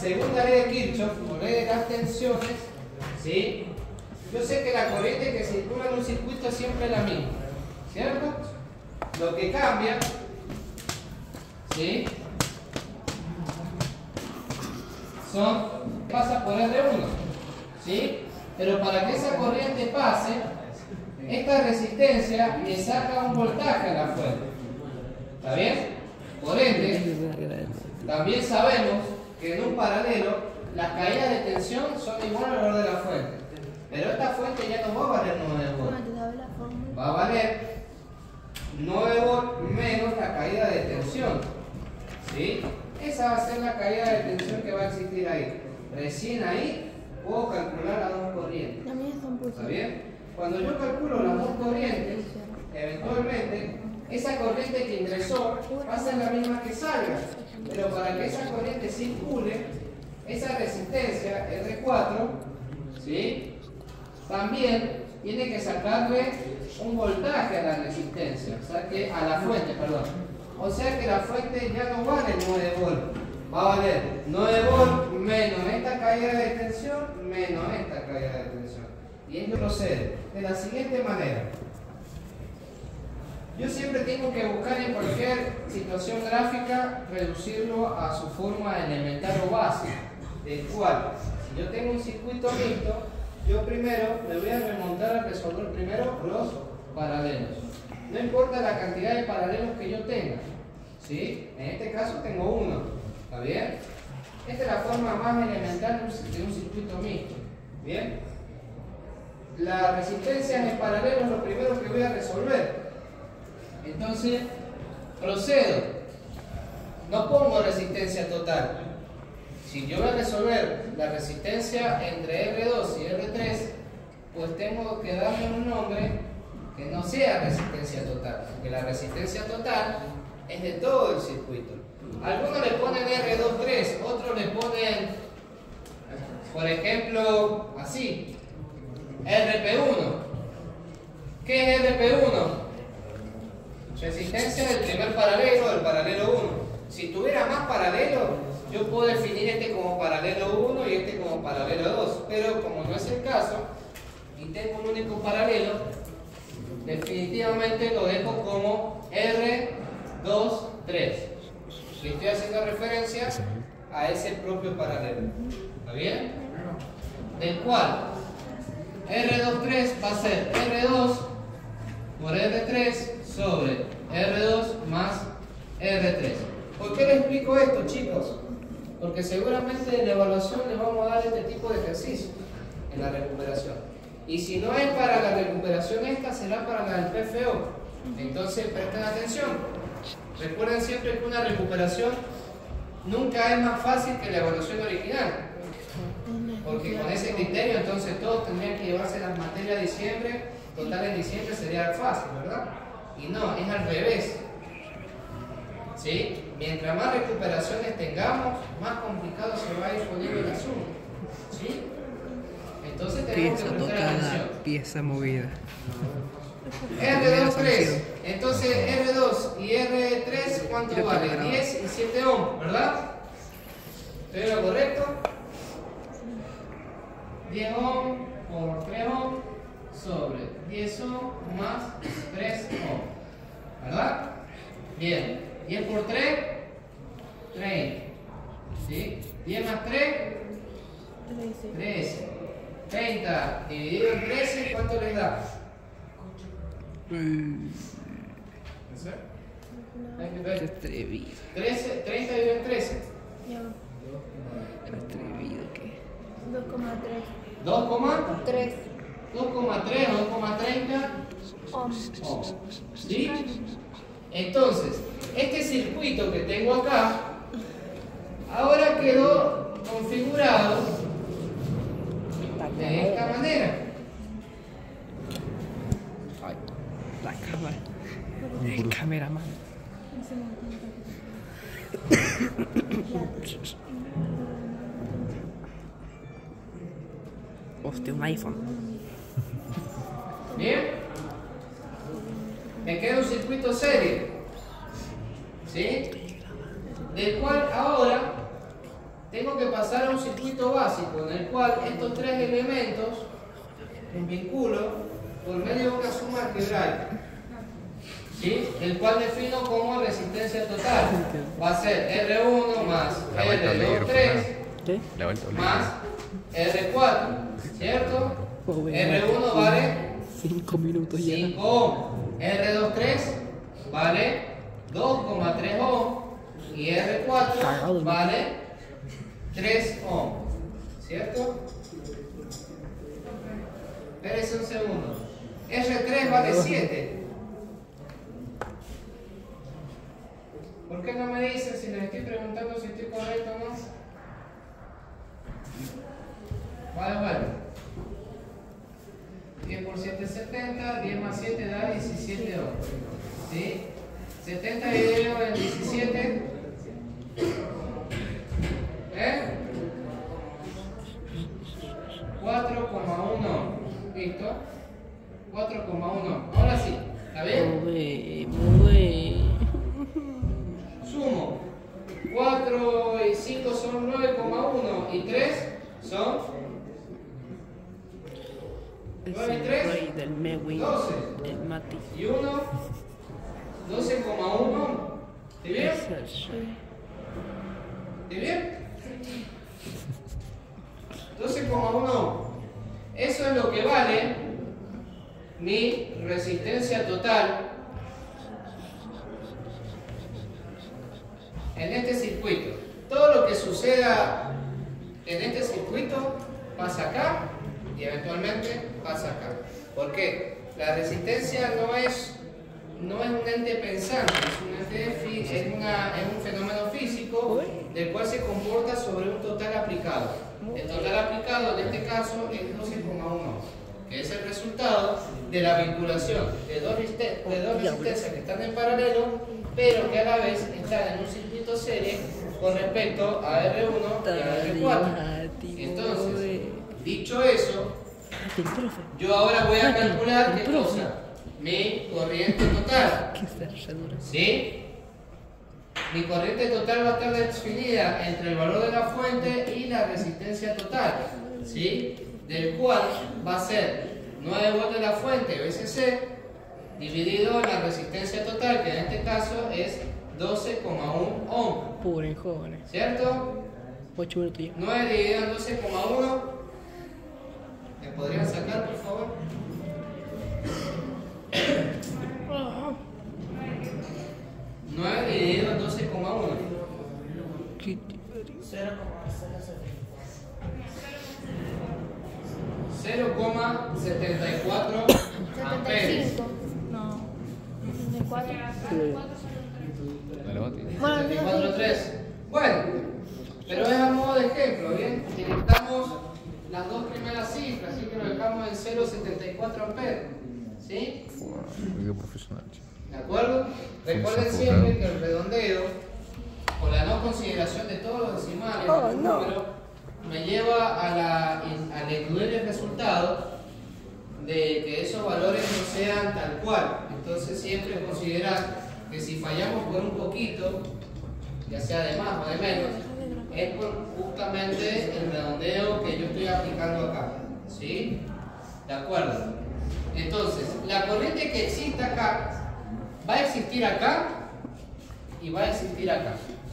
segunda ley de Kirchhoff, o ley de las tensiones, ¿sí? Yo sé que la corriente que circula en un circuito es siempre la misma, ¿cierto? Lo que cambia, ¿sí? Pasa por R1, ¿sí? Pero para que esa corriente pase, esta resistencia le saca un voltaje a la fuente. ¿Está bien? Por ende, también sabemos que en un paralelo las caídas de tensión son iguales al valor de la fuente. Pero esta fuente ya no va a valer 9 volts. Va a valer 9 volts menos la caída de tensión, ¿sí? Esa va a ser la caída de tensión que va a existir ahí. Recién ahí puedo calcular las dos corrientes. ¿Está bien? Cuando yo calculo las dos corrientes, eventualmente, esa corriente que ingresó va a ser la misma que salga. Pero para que esa corriente circule, esa resistencia R4, ¿sí? También tiene que sacarle un voltaje a la resistencia, o sea que a la fuente, perdón. O sea que la fuente ya no vale 9 volts, va a valer 9 volts menos esta caída de tensión menos esta caída de tensión. Y esto procede de la siguiente manera. Yo siempre tengo que buscar en cualquier situación gráfica reducirlo a su forma elemental o básica, del cual, si yo tengo un circuito mixto, yo primero me voy a remontar a resolver primero los paralelos. No importa la cantidad de paralelos que yo tenga, ¿sí? En este caso tengo uno, ¿está bien? Esta es la forma más elemental de un circuito mixto, ¿bien? Las resistencias en paralelo es lo primero que voy a resolver. Entonces, procedo. No pongo resistencia total. Si yo voy a resolver la resistencia entre R2 y R3, pues tengo que darle un nombre que no sea resistencia total, porque la resistencia total es de todo el circuito. Algunos le ponen R23, otros le ponen, por ejemplo, así, RP1. ¿Qué es RP1? Resistencia del primer paralelo, del paralelo 1. Si tuviera más paralelos, yo puedo definir este como paralelo 1 y este como paralelo 2, pero como no es el caso, y tengo un único paralelo, definitivamente lo dejo como R23. Y estoy haciendo referencia a ese propio paralelo. ¿Está bien? Del cual R23 va a ser R2 por R3 sobre R2 más R3. ¿Por qué les explico esto, chicos? Porque seguramente en la evaluación les vamos a dar este tipo de ejercicio en la recuperación. Y si no es para la recuperación esta, será para la del PFO. Entonces presten atención. Recuerden siempre que una recuperación nunca es más fácil que la evaluación original. Porque con ese criterio entonces todos tendrían que llevarse las materias de diciembre, total en diciembre sería fácil, ¿verdad? Y no, es al revés. ¿Sí? Mientras más recuperaciones tengamos, más complicado se va a ir poniendo el asunto. ¿Sí? Entonces tenemos que prestar atención. Pieza movida. R2, entonces R2 y R3, ¿cuánto vale? 10 y 7 ohms, ¿verdad? ¿Estoy en lo correcto? 10 ohms por 3 ohms sobre 10 ohms más 3 ohms, ¿verdad? Bien, 10 por 3, 30, ¿sí? 10 más 3, 13. 30 dividido en 13, ¿cuánto les da? 30 dividido en 13. Atrevido que 2,3 o 2,30 ohms. ¿Sí? Entonces, este circuito que tengo acá ahora quedó configurado de esta manera. ay, la cámara, el cameraman. Hostia, un iPhone. Bien, me queda un circuito serie, ¿sí? Del cual ahora tengo que pasar a un circuito básico en el cual estos tres elementos los vinculo por medio de una suma algebraica, ¿sí? El cual defino como resistencia total. Va a ser R1 más R23 más R4, ¿cierto? R1 vale 5 minutos ya. 5 ohm, R23 vale 2,3 ohm y R4 vale 3 ohm, ¿cierto? Espérense un segundo. R3 vale 7. ¿Por qué no me dicen si les estoy preguntando si estoy correcto o no? Vale, vale. 10 por 7 es 70, 10 más 7 da 17 ohms. ¿Sí? 70 dividido en 17. ¿Eh? 4,1. ¿Listo? 4,1. Ahora sí. ¿Está bien? Muy bien. Sumo. 4 y 5 son 9,1 y 3 son 9 y 3, Rey del Mewin, 12. el Mati. Y 1, 12,1. ¿Está bien? ¿Está bien? 12,1. Eso es lo que vale mi resistencia total en este circuito. Todo lo que suceda en este circuito pasa acá y eventualmente pasa acá. ¿Por qué? La resistencia no es un ente pensante, es un fenómeno físico del cual se comporta sobre un total aplicado. El total aplicado en este caso es 12,1, que es el resultado de la vinculación de dos resistencias que están en paralelo, pero que a la vez están en un circuito serie con respecto a R1 y a R4. Entonces, dicho eso, yo ahora voy a calcular qué cosa, mi corriente total. ¿Sí? Mi corriente total va a estar definida entre el valor de la fuente y la resistencia total, ¿sí? Del cual va a ser 9 volts de la fuente VCC dividido en la resistencia total, que en este caso es 12,1 ohm. Puro jóvenes. ¿Cierto? 8 minutos ya. 9 dividido en 12,1. ¿Me podrían sacar, por favor? 9 dividido en 12,1. 0,74 amperes. No. 74. Bueno, 74,3. Bueno, pero es a modo de ejemplo, ¿bien? Utilizamos las dos primeras cifras, así que lo dejamos en 0,74 amperes. ¿Sí? Muy profesional. ¿De acuerdo? Recuerden siempre que el redondeo, con la no consideración de todos los decimales del número, me lleva a incluir el resultado de que esos valores no sean tal cual. Entonces siempre considerar que si fallamos por un poquito, ya sea de más o de menos, es por justamente el redondeo que yo estoy aplicando acá. ¿Sí? ¿De acuerdo? Entonces, la corriente que existe acá va a existir acá y va a existir acá.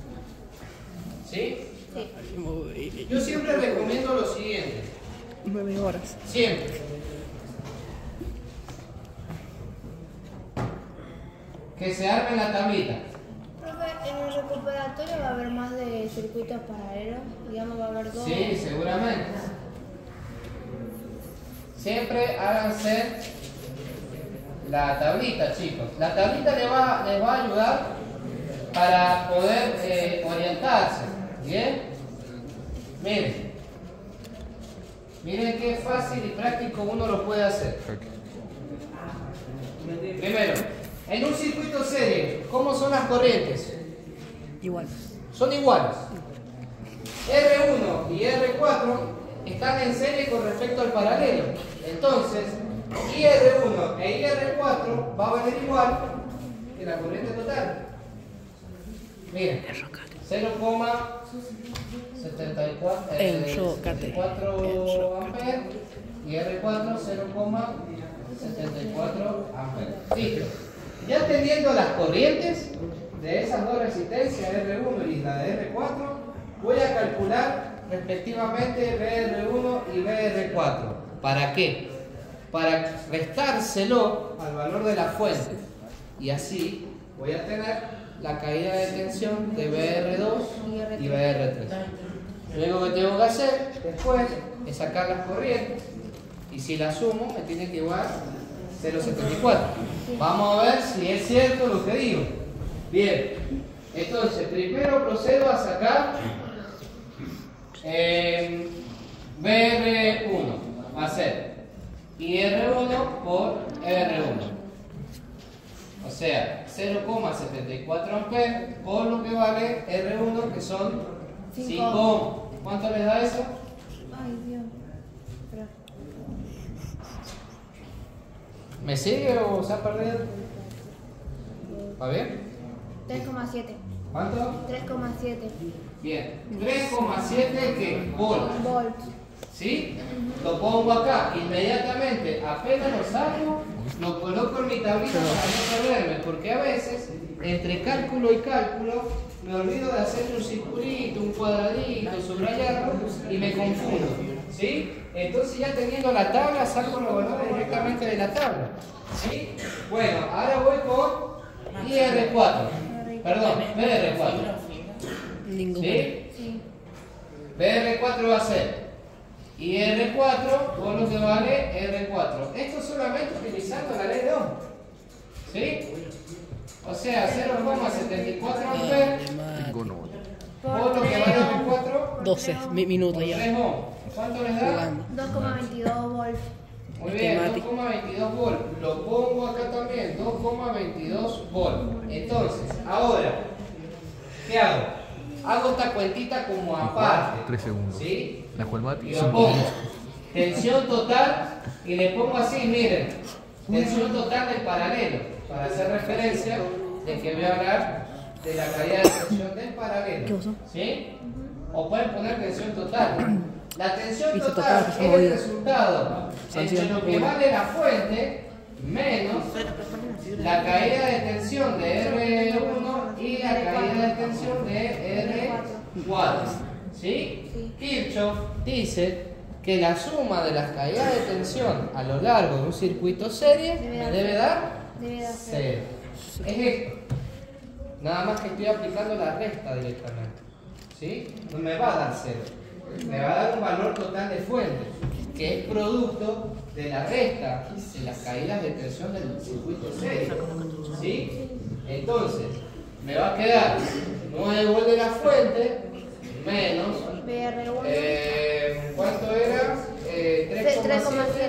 ¿Sí? Sí. Yo siempre recomiendo lo siguiente. 9 horas. Siempre. Que se arme la tablita. Profe, en el recuperatorio va a haber más de circuitos paralelos, digamos va a haber dos. Sí, seguramente. Siempre háganse la tablita, chicos. La tablita les va a ayudar para poder orientarse. ¿Bien? Miren. Miren qué fácil y práctico uno lo puede hacer. Primero, en un circuito serie, ¿cómo son las corrientes? Igual. Son iguales. R1 y R4 están en serie con respecto al paralelo. Entonces, IR1 e IR4 va a valer igual que la corriente total. Miren, 0,74 amperes y R4 0,74 amperes. Listo. Ya teniendo las corrientes de esas dos resistencias, R1 y la de R4, voy a calcular respectivamente BR1 y BR4. ¿Para qué? Para restárselo al valor de la fuente. Y así voy a tener la caída de tensión de BR2 y BR3. Lo único que tengo que hacer después es sacar las corrientes. Y si las sumo, me tiene que igualar 0,74. Vamos a ver si es cierto lo que digo. Bien, entonces primero procedo a sacar BR1. Va a ser IR1 por R1. O sea, 0,74 amperes por lo que vale R1, que son 5 ohms. ¿Cuánto les da eso? Ay, Dios. Espera. ¿Me sigue o se ha perdido? ¿Va bien? 3,7. ¿Cuánto? 3,7 Bien. 3,7 que volts. volts. ¿Sí? Lo pongo acá. Inmediatamente, apenas lo saco, lo coloco en mi tablita para no perderme. Porque a veces, entre cálculo y cálculo, me olvido de hacer un circulito, un cuadradito, subrayarlo y me confundo. ¿Sí? Entonces ya teniendo la tabla, saco los valores directamente de la tabla. ¿Sí? Bueno, ahora voy con IR4. Perdón, BR4. Ningún. ¿Sí? Sí. BR4 va a ser IR4 por lo que vale R4. Esto solamente utilizando la ley de Ohm. ¿Sí? O sea, 0,74 amperes por lo que vale R4 12 minutos ya. 3 ohm. ¿Cuánto les da? Jugando. 2,22 volts. Muy bien, Matemático. 2,22 volt. Lo pongo acá también, 2,22 volt. Entonces, ahora, ¿qué hago? Hago esta cuentita como aparte. 3 segundos. ¿Sí? La cual mate Y lo pongo. Tensión total y le pongo así, miren. Tensión total del paralelo. Para hacer referencia de que voy a hablar de la caída de tensión del paralelo. ¿Qué pasó? ¿Sí? O pueden poner tensión total. La tensión Hizo total total, es se el movió. resultado entre lo que vale la fuente menos la caída de tensión de R1 y la caída de tensión de R4. ¿Sí? Sí. Kirchhoff dice que la suma de las caídas de tensión a lo largo de un circuito serie me debe dar Debe dar cero. Es esto. Nada más que estoy aplicando la resta directamente. ¿Sí? No me va a dar cero. Me va a dar un valor total de fuente, que es producto de la resta de las caídas de tensión del circuito serie. ¿Sí? Entonces, me va a quedar 9 volts de la fuente menos. BR1. ¿Cuánto era? 3,7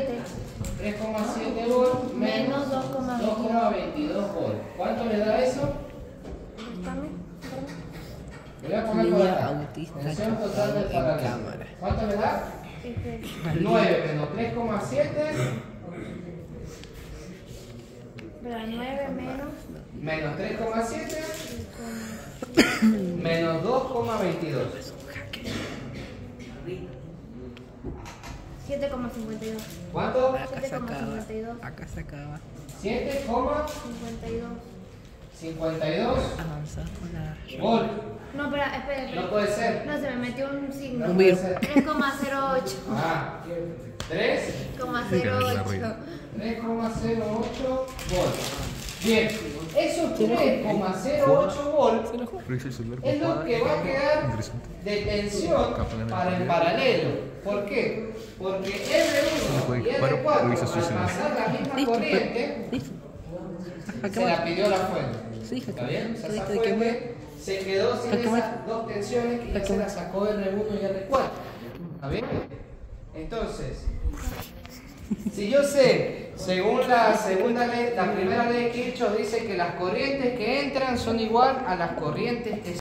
3,7. volts Menos menos 2,22 volts. ¿Cuánto le da eso? Espérame. Le voy a poner por Niña acá. autista Tensión total del en paralelo. cámara. ¿Cuánto le da? Espera. 9 menos 3,7 9 menos. menos 3,7 menos 2,22. 7,52. ¿Cuánto? Acá se acaba. 7,52. Acá se acaba. 7,52 52. Avanzar con la. volt. No, espera. No puede ser. No, se me metió un signo. No Un puede virus. ser. 3,08. Ah, 3. 3,08. 3,08 volts. Bien, esos 3,08 volts Revisa el celular, es lo papá. que va a quedar Interesante. de tensión para el paralelo. ¿Por qué? Porque R1 y R4 Revisa su al celular. pasar la misma Listo, corriente listo. Acá se la va. pidió la fuente. Sí, ¿Está bien? O sea, esa ¿de qué fuente se quedó sin ¿De qué esas dos tensiones y ya se la sacó R1 y R4. ¿Está bien? Entonces, si yo sé, según la segunda ley, la primera ley de Kirchhoff dice que las corrientes que entran son igual a las corrientes que